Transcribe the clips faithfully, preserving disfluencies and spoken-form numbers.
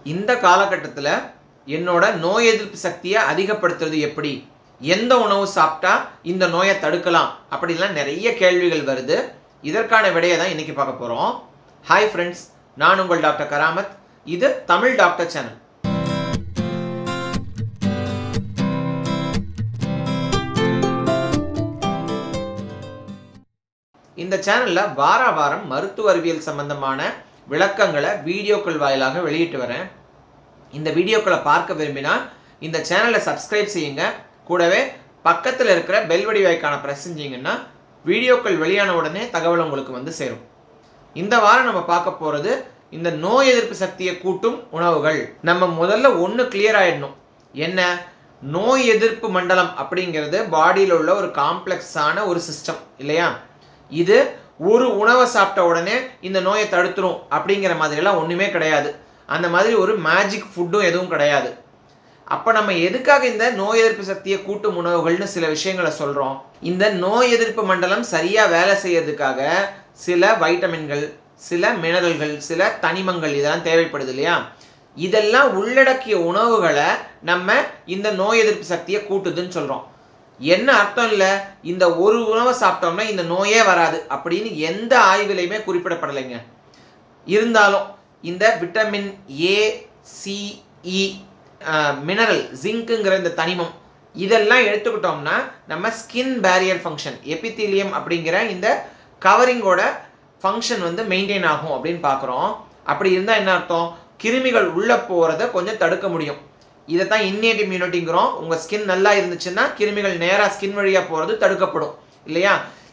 இந்த காலகட்டத்தில் என்னோட நோய் எதிர்ப்பு சக்தியை அதிகப்படுத்துறது எப்படி, எந்த உணவு சாப்பிட்டா இந்த நோயை தடுக்கலாம் அப்படிலாம் நிறைய கேள்விகள் வருது. இதற்கான விடையை தான் இன்னைக்கு பார்க்க போகிறோம். ஹாய் ஃப்ரெண்ட்ஸ், நான் உங்கள் டாக்டர் கராமத். இது தமிழ் டாக்டர் சேனல். இந்த சேனலில் வார வாரம் மருத்துவ அறிவியல் சம்பந்தமான விளக்கங்களை வீடியோக்கள் வாயிலாக வெளியிட்டு வரேன். இந்த வீடியோக்களை பார்க்க விரும்பினா இந்த சேனலை சப்ஸ்கிரைப் செய்யுங்க. கூடவே பக்கத்தில் இருக்கிற பெல் வடிவாய்க்கான ப்ரெஸ் செஞ்சீங்கன்னா வீடியோக்கள் வெளியான உடனே தகவல் உங்களுக்கு வந்து சேரும். இந்த வாரம் நம்ம பார்க்க போகிறது இந்த நோய் எதிர்ப்பு சக்தியை கூட்டும் உணவுகள். நம்ம முதல்ல ஒன்று கிளியர் ஆயிடணும். என்ன? நோய் எதிர்ப்பு மண்டலம் அப்படிங்கிறது பாடியில் உள்ள ஒரு காம்ப்ளெக்ஸான ஒரு சிஸ்டம் இல்லையா? இது ஒரு உணவை சாப்பிட்ட உடனே இந்த நோயை தடுத்துரும் அப்படிங்கிற மாதிரிலாம் ஒன்றுமே கிடையாது. அந்த மாதிரி ஒரு மேஜிக் ஃபுட்டும் எதுவும் கிடையாது. அப்போ நம்ம எதுக்காக இந்த நோய் எதிர்ப்பு சக்தியை கூட்டும் உணவுகள்னு சில விஷயங்களை சொல்கிறோம்? இந்த நோய் எதிர்ப்பு மண்டலம் சரியாக வேலை செய்யறதுக்காக சில வைட்டமின்கள், சில மினரல்கள், சில தனிமங்கள் இதெல்லாம் தேவைப்படுது இல்லையா? இதெல்லாம் உள்ளடக்கிய உணவுகளை நம்ம இந்த நோய் எதிர்ப்பு சக்தியை கூட்டுதுன்னு சொல்கிறோம். என்ன அர்த்தம்? இல்லை இந்த ஒரு உணவை சாப்பிட்டோம்னா இந்த நோயே வராது அப்படின்னு எந்த ஆய்விலையுமே குறிப்பிடப்படலைங்க. இருந்தாலும் இந்த vitamin A, C, E, mineral, ஜிங்க்குங்கிற இந்த தனிமம் இதெல்லாம் எடுத்துக்கிட்டோம்னா நம்ம ஸ்கின் பேரியர் ஃபங்க்ஷன், எபித்தீலியம் அப்படிங்கிற இந்த கவரிங்கோட ஃபங்க்ஷன் வந்து மெயின்டைன் ஆகும் அப்படின்னு பார்க்குறோம். அப்படி இருந்தால் என்ன அர்த்தம்? கிருமிகள் உள்ளே போகிறத கொஞ்சம் தடுக்க முடியும். இதை தான் இன்னேட் இம்யூனிட்டிங்கிறோம். உங்கள் ஸ்கின் நல்லா இருந்துச்சுன்னா கிருமிகள் நேராக ஸ்கின் வழியாக போகிறது தடுக்கப்படும் இல்லையா?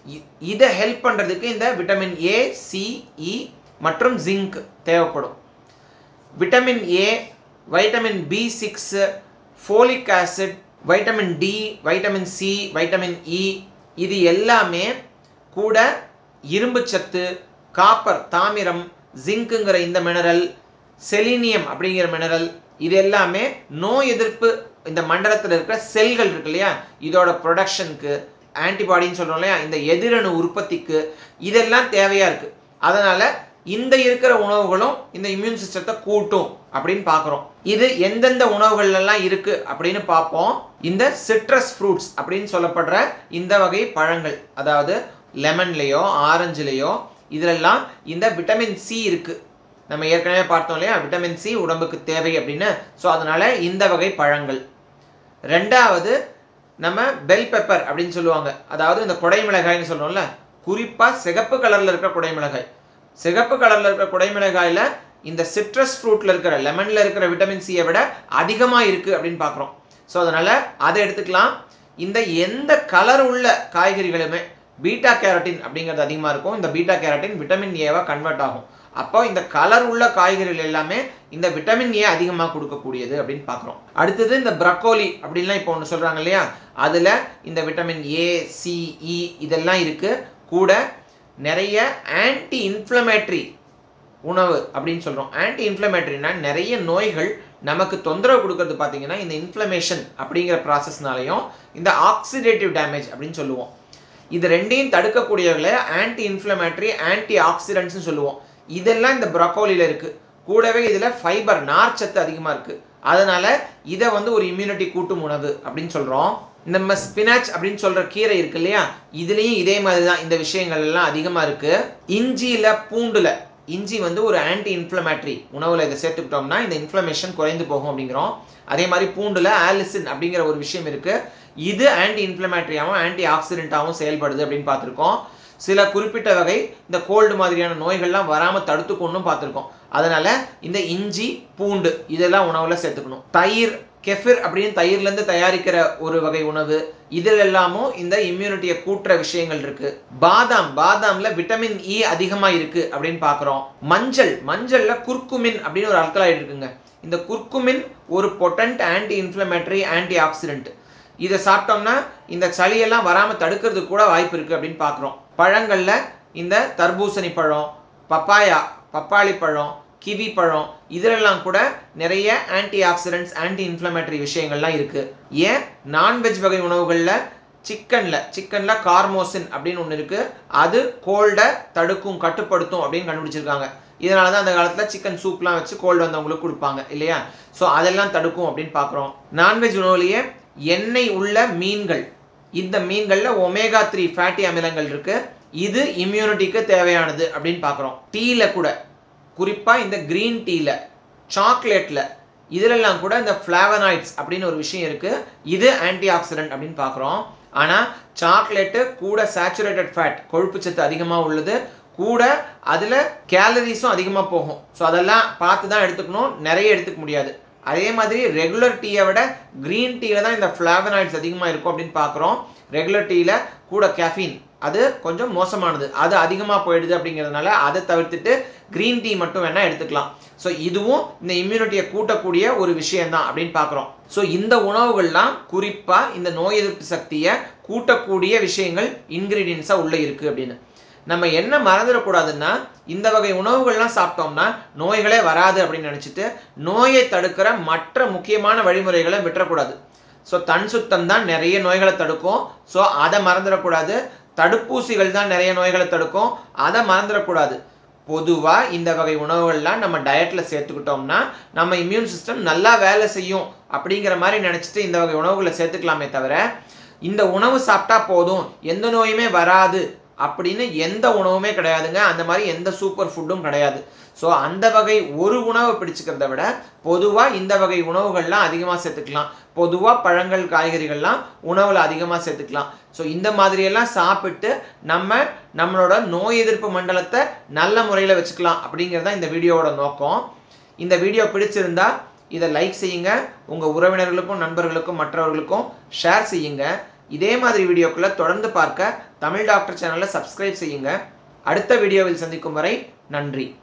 இதை ஹெல்ப் பண்ணுறதுக்கு இந்த விட்டமின் ஏ, சி, இ மற்றும் ஜிங்க் தேவைப்படும். Vitamin A, vitamin B six, folic acid, vitamin D, vitamin C, vitamin E இது எல்லாமே கூட இரும்பு சத்து, காப்பர், தாமிரம், ஜிங்க்குங்கிற இந்த மினரல், செலீனியம் அப்படிங்கிற மினரல் இது எல்லாமே நோய் எதிர்ப்பு இந்த மண்டலத்தில் இருக்கிற செல்கள் இருக்கு இல்லையா, இதோட ப்ரொடக்ஷனுக்கு, ஆன்டிபாடின்னு சொல்கிறோம் இல்லையா, இந்த எதிரணு உற்பத்திக்கு இதெல்லாம் தேவையாக இருக்குது. அதனால் இந்த இருக்கிற உணவுகளும் இந்த இம்யூன் சிஸ்டத்தை கூட்டும் அப்படின்னு பார்க்குறோம். இது எந்தெந்த உணவுகள்லாம் இருக்குது அப்படின்னு பார்ப்போம். இந்த சிட்ரஸ் ஃப்ரூட்ஸ் அப்படின்னு சொல்லப்படுற இந்த வகை பழங்கள், அதாவது லெமன்லேயோ ஆரஞ்சுலேயோ இதிலெல்லாம் இந்த விட்டமின் சி இருக்குது. நம்ம ஏற்கனவே பார்த்தோம் இல்லையா, விட்டமின் சி உடம்புக்கு தேவை அப்படின்னு. ஸோ அதனால் இந்த வகை பழங்கள். ரெண்டாவது நம்ம பெல் பெப்பர் அப்படின்னு சொல்லுவாங்க, அதாவது இந்த குடைமிளகாய்னு சொல்கிறோம்ல, குறிப்பாக சிகப்பு கலரில் இருக்கிற குடைமிளகாய். சிகப்பு கலரில் இருக்கிற குடைமிளகாயில் இந்த சிட்ரஸ் ஃப்ரூட்டில் இருக்கிற, லெமனில் இருக்கிற விட்டமின் சியை விட அதிகமாக இருக்குது அப்படின்னு பார்க்குறோம். ஸோ அதனால் அதை எடுத்துக்கலாம். இந்த எந்த கலர் உள்ள காய்கறிகளுமே பீட்டா கேரட்டின் அப்படிங்கிறது அதிகமாக இருக்கும். இந்த பீட்டா கேரட்டின் விட்டமின் ஏவாக கன்வெர்ட் ஆகும். அப்போ இந்த கலர் உள்ள காய்கறிகள் எல்லாமே இந்த விட்டமின் ஏ அதிகமாக கொடுக்கக்கூடியது அப்படின்னு பார்க்குறோம். அடுத்தது இந்த ப்ரக்கோலி அப்படின்லாம் இப்போ ஒன்று சொல்கிறாங்க இல்லையா, அதில் இந்த விட்டமின் ஏ, சி, இ இதெல்லாம் இருக்குது. கூட நிறைய ஆன்டி இன்ஃப்ளமேட்ரி உணவு அப்படின்னு சொல்கிறோம். ஆன்டி இன்ஃப்ளமேட்ரினா நிறைய நோய்கள் நமக்கு தொந்தரவு கொடுக்கறது பார்த்தீங்கன்னா இந்த இன்ஃப்ளமேஷன் அப்படிங்கிற ப்ராசஸ்னாலையும் இந்த ஆக்சிடேட்டிவ் டேமேஜ் அப்படின்னு சொல்லுவோம். இது ரெண்டையும் தடுக்கக்கூடியவர்களை ஆன்டி இன்ஃப்ளமேட்ரி, ஆன்டி ஆக்சிடென்ட்ஸ்னு சொல்லுவோம். இதெல்லாம் இந்த ப்ரக்கோலியில் இருக்குது. கூடவே இதில் ஃபைபர், நார்ச்சத்து அதிகமாக இருக்குது. அதனால் இதை வந்து ஒரு இம்யூனிட்டி கூட்டும் உணவு அப்படின்னு சொல்கிறோம். நம்ம ஸ்பினாச் அப்படின்னு சொல்கிற கீரை இருக்கு இல்லையா, இதுலேயும் இதே மாதிரி தான் இந்த விஷயங்கள் எல்லாம் அதிகமாக இருக்குது. இஞ்சியில், பூண்டில், இஞ்சி வந்து ஒரு ஆன்டி இன்ஃப்ளமேட்ரி உணவில் இதை சேர்த்துக்கிட்டோம்னா இந்த இன்ஃப்ளமேஷன் குறைந்து போகும் அப்படிங்கிறோம். அதே மாதிரி பூண்டில் ஆலிசின் அப்படிங்கிற ஒரு விஷயம் இருக்குது. இது ஆன்டி இன்ஃப்ளமேட்ரியாகவும் ஆன்டி ஆக்சிடென்ட்டாகவும் செயல்படுது அப்படின்னு பார்த்துருக்கோம். சில குறிப்பிட்ட வகை இந்த கோல்டு மாதிரியான நோய்கள்லாம் வராமல் தடுத்துக்கொண்டும் பார்த்துருக்கோம். அதனால் இந்த இஞ்சி, பூண்டு இதெல்லாம் உணவில் சேர்த்துக்கணும். தயிர், கெஃபிர் அப்படின்னு தயிர்லேருந்து தயாரிக்கிற ஒரு வகை உணவு, இதில் எல்லாமும் இந்த இம்யூனிட்டியை கூட்டுற விஷயங்கள் இருக்குது. பாதாம், பாதாமில் விட்டமின் இ அதிகமாக இருக்குது அப்படின்னு பார்க்குறோம். மஞ்சள், மஞ்சளில் குர்குமின் அப்படின்னு ஒரு அல்கலாய்டு இருக்குங்க. இந்த குர்குமின் ஒரு potent anti inflammatory, antioxidant. இதை சாப்பிட்டோம்னா இந்த சளியெல்லாம் வராமல் தடுக்கிறதுக்கு கூட வாய்ப்பு இருக்குது அப்படின்னு பார்க்குறோம். பழங்களில் இந்த தர்பூசணி பழம், பப்பாயா, பப்பாளி பழம், கிவி பழம் இதிலெல்லாம் கூட நிறைய ஆன்டி ஆக்சிடென்ட்ஸ், ஆன்டி இன்ஃப்ளமேட்டரி விஷயங்கள்லாம் இருக்குது. ஏன் நான்வெஜ் வகை உணவுகளில் சிக்கனில் சிக்கனில் கார்மோசின் அப்படின்னு ஒன்று இருக்குது. அது கோல்டை தடுக்கும், கட்டுப்படுத்தும் அப்படின்னு கண்டுபிடிச்சிருக்காங்க. இதனால தான் அந்த காலத்தில் சிக்கன் சூப்லாம் வச்சு கோல்டு வந்தவங்களுக்கு கொடுப்பாங்க இல்லையா. ஸோ அதெல்லாம் தடுக்கும் அப்படின்னு பார்க்குறோம். நான்வெஜ் உணவுலேயே எண்ணெய் உள்ள மீன்கள், இந்த மீன்களில் ஒமேகா த்ரீ ஃபேட்டி அமிலங்கள் இருக்கு. இது இம்யூனிட்டிக்கு தேவையானது அப்படின்னு பார்க்குறோம். டீல கூட, குறிப்பாக இந்த கிரீன் டீல, சாக்லேட்டில், இதிலெல்லாம் கூட இந்த ஃப்ளாவனாய்ட்ஸ் அப்படின்னு ஒரு விஷயம் இருக்குது. இது ஆன்டி ஆக்சிடென்ட் அப்படின்னு பார்க்குறோம். ஆனால் சாக்லேட்டு கூட சேச்சுரேட்டட் ஃபேட், கொழுப்பு சத்து அதிகமாக உள்ளது, கூட அதில் கேலரிஸும் அதிகமாக போகும். ஸோ அதெல்லாம் பார்த்து தான் எடுத்துக்கணும், நிறைய எடுத்துக்க முடியாது. அதே மாதிரி ரெகுலர் டீயை விட க்ரீன் டீயில் தான் இந்த ஃப்ளாவனாய்ட்ஸ் அதிகமாக இருக்கும் அப்படின்னு பார்க்குறோம். ரெகுலர் டீயில் கூட கேஃபீன், அது கொஞ்சம் மோசமானது, அது அதிகமாக போயிடுது. அப்படிங்கிறதுனால அதை தவிர்த்துட்டு க்ரீன் டீ மட்டும் வேணால் எடுத்துக்கலாம். ஸோ இதுவும் இந்த இம்யூனிட்டியை கூட்டக்கூடிய ஒரு விஷயம்தான் அப்படின்னு பார்க்குறோம். ஸோ இந்த உணவுகள்லாம் குறிப்பாக இந்த நோய் எதிர்ப்பு சக்தியை கூட்டக்கூடிய விஷயங்கள் இன்க்ரீடியன்ஸாக உள்ளே இருக்குது அப்படின்னு. நம்ம என்ன மறந்துடக்கூடாதுன்னா, இந்த வகை உணவுகள்லாம் சாப்பிட்டோம்னா நோய்களே வராது அப்படின்னு நினச்சிட்டு நோயை தடுக்கிற மற்ற முக்கியமான வழிமுறைகளை விட்டுறக்கூடாது. ஸோ தன் சுத்தம் தான் நிறைய நோய்களை தடுக்கும். ஸோ அதை மறந்துடக்கூடாது. தடுப்பூசிகள் தான் நிறைய நோய்களை தடுக்கும், அதை மறந்துடக்கூடாது. பொதுவாக இந்த வகை உணவுகள்லாம் நம்ம டயட்டில் சேர்த்துக்கிட்டோம்னா நம்ம இம்யூன் சிஸ்டம் நல்லா வேலை செய்யும் அப்படிங்கிற மாதிரி நினச்சிட்டு இந்த வகை உணவுகளை சேர்த்துக்கலாமே தவிர, இந்த உணவு சாப்பிட்டா போதும் எந்த நோயுமே வராது அப்படின்னு எந்த உணவுமே கிடையாதுங்க. அந்த மாதிரி எந்த சூப்பர் ஃபுட்டும் கிடையாது. ஸோ அந்த வகை ஒரு உணவை பிடிச்சிக்கிறத விட பொதுவாக இந்த வகை உணவுகள்லாம் அதிகமாக சேர்த்துக்கலாம். பொதுவாக பழங்கள் காய்கறிகள்லாம் உணவில் அதிகமாக சேர்த்துக்கலாம். ஸோ இந்த மாதிரியெல்லாம் சாப்பிட்டு நம்ம நம்மளோட நோய் எதிர்ப்பு மண்டலத்தை நல்ல முறையில் வச்சுக்கலாம் அப்படிங்கிறது தான் இந்த வீடியோவோட நோக்கம். இந்த வீடியோ பிடிச்சிருந்தா இதை லைக் செய்யுங்க, உங்கள் உறவினர்களுக்கும் நண்பர்களுக்கும் மற்றவர்களுக்கும் ஷேர் செய்யுங்க. இதே மாதிரி வீடியோக்களை தொடர்ந்து பார்க்க தமிழ் டாக்டர் சேனலை சப்ஸ்கிரைப் செய்யுங்க. அடுத்த வீடியோவில் சந்திக்கும் வரை நன்றி.